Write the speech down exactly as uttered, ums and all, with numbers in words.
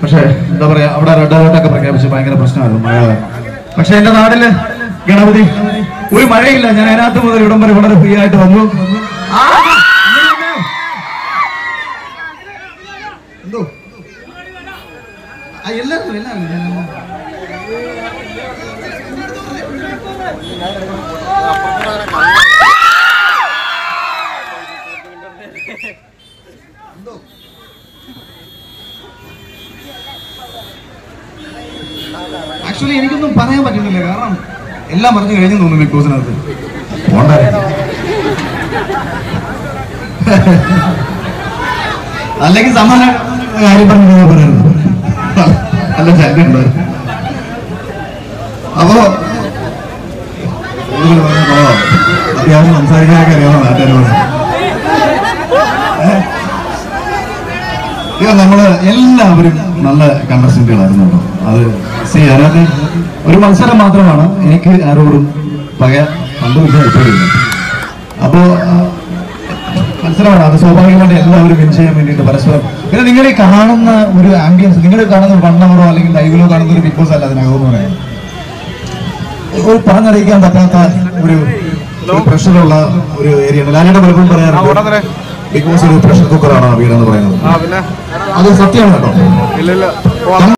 പക്ഷേ എന്താ പറയാ, അവിടെ റെഡ് അലേർട്ടൊക്കെ പ്രഖ്യാപിച്ച് ഭയങ്കര പ്രശ്നമായിരുന്നു മഴ. പക്ഷെ എന്റെ നാട്ടില് ഗണപതി ഒരു മഴയില്ല. ഞാൻ അതിനകത്ത് മുതൽ ഇവിടം വരെ വളരെ ഫ്രീ ആയിട്ട് വന്നു. എന്തോ എല്ലാവർക്കും എല്ലാവരും ആക്ച്വലി എനിക്കൊന്നും പറയാൻ പറ്റുന്നില്ല, കാരണം എല്ലാം പറഞ്ഞു കഴിഞ്ഞു തോന്നുന്നു ബിഗ് ബോസിനകത്ത്. അല്ലെങ്കിൽ സമാന കാര്യം പറഞ്ഞു പറയുന്നത് നല്ല ശല്യമുണ്ട്. അപ്പോ അത്യാവശ്യം സംസാരിക്കാനൊക്കെ അറിയാമോ നാട്ടുകാരോട്? നമ്മള് എല്ലാവരും നല്ല കണ്ടസ്റ്റന്റുകളായിരുന്നു. അത് സി അതിനകത്ത് ഒരു മത്സരം മാത്രമാണ്, എനിക്ക് ആരോടും പക കണ്ടുപിടിച്ച താല്പര്യമില്ല. അപ്പോ മത്സരമാണ്, അത് സ്വാഭാവികമായിട്ട് എല്ലാവരും വിൻ ചെയ്യാൻ വേണ്ടിയിട്ട് പരസ്പരം. പിന്നെ നിങ്ങൾ ഈ കാണുന്ന ഒരു ആംബിയൻസ്, നിങ്ങൾ കാണുന്ന വൺ അവറോ അല്ലെങ്കിൽ ലൈവിലോ കാണുന്ന ഒരു ബിഗ് ബോസ് അല്ല അതിനകമെന്ന് പറയാം. ഒരു പറഞ്ഞറിയിക്കാൻ പറ്റാത്ത ഒരു പ്രഷറുള്ള ഒരു ഏരിയയാണ്. ലാലിയുടെ പലപ്പോഴും പറയാറുണ്ട് ബിഗ് ബോസ് ഒരു പ്രഷർ കുക്കറാണ് വീടെന്ന് പറയുന്നത്. അത് സത്യമാണ് കേട്ടോ.